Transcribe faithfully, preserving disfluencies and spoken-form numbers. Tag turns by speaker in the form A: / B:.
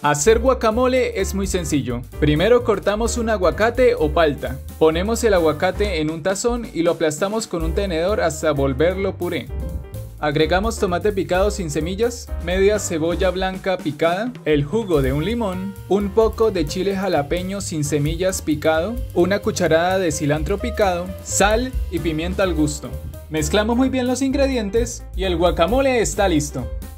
A: Hacer guacamole es muy sencillo. Primero cortamos un aguacate o palta. Ponemos el aguacate en un tazón y lo aplastamos con un tenedor hasta volverlo puré. Agregamos tomate picado sin semillas, media cebolla blanca picada, el jugo de un limón, un poco de chile jalapeño sin semillas picado, una cucharada de cilantro picado, sal y pimienta al gusto. Mezclamos muy bien los ingredientes y el guacamole está listo.